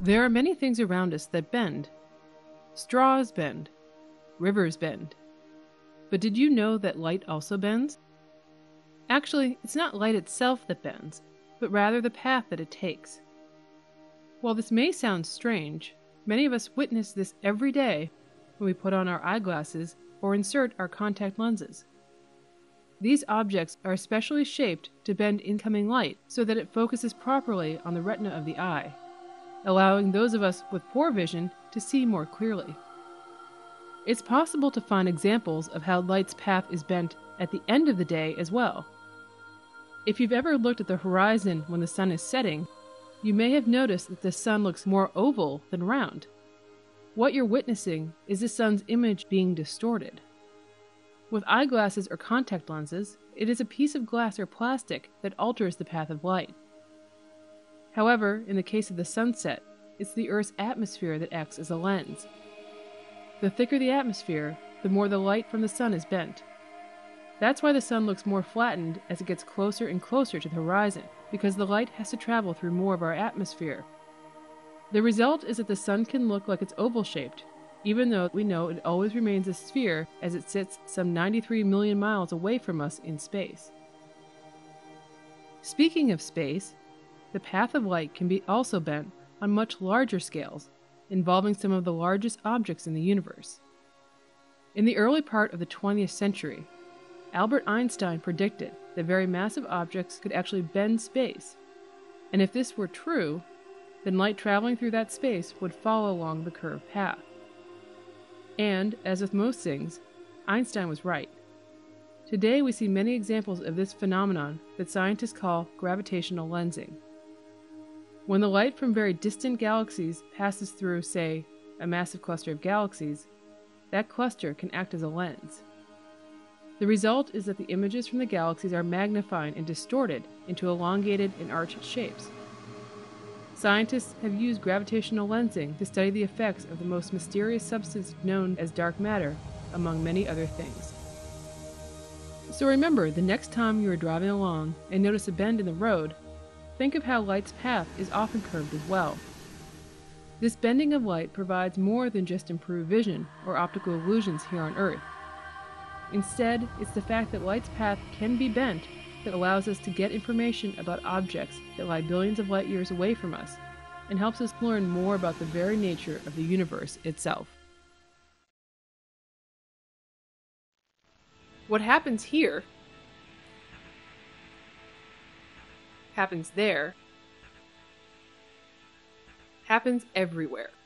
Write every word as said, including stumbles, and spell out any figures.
There are many things around us that bend. Straws bend. Rivers bend. But did you know that light also bends? Actually, it's not light itself that bends, but rather the path that it takes. While this may sound strange, many of us witness this every day when we put on our eyeglasses or insert our contact lenses. These objects are specially shaped to bend incoming light so that it focuses properly on the retina of the eye, allowing those of us with poor vision to see more clearly. It's possible to find examples of how light's path is bent at the end of the day as well. If you've ever looked at the horizon when the sun is setting, you may have noticed that the sun looks more oval than round. What you're witnessing is the sun's image being distorted. With eyeglasses or contact lenses, it is a piece of glass or plastic that alters the path of light. However, in the case of the sunset, it's the Earth's atmosphere that acts as a lens. The thicker the atmosphere, the more the light from the sun is bent. That's why the sun looks more flattened as it gets closer and closer to the horizon, because the light has to travel through more of our atmosphere. The result is that the sun can look like it's oval-shaped, even though we know it always remains a sphere as it sits some ninety-three million miles away from us in space. Speaking of space, the path of light can be also bent on much larger scales, involving some of the largest objects in the universe. In the early part of the twentieth century, Albert Einstein predicted that very massive objects could actually bend space, and if this were true, then light traveling through that space would follow along the curved path. And, as with most things, Einstein was right. Today we see many examples of this phenomenon that scientists call gravitational lensing. When the light from very distant galaxies passes through, say, a massive cluster of galaxies, that cluster can act as a lens. The result is that the images from the galaxies are magnified and distorted into elongated and arched shapes. Scientists have used gravitational lensing to study the effects of the most mysterious substance known as dark matter, among many other things. So remember, the next time you are driving along and notice a bend in the road, think of how light's path is often curved as well. This bending of light provides more than just improved vision or optical illusions here on Earth. Instead, it's the fact that light's path can be bent that allows us to get information about objects that lie billions of light years away from us, and helps us learn more about the very nature of the universe itself. What happens here happens there, happens everywhere.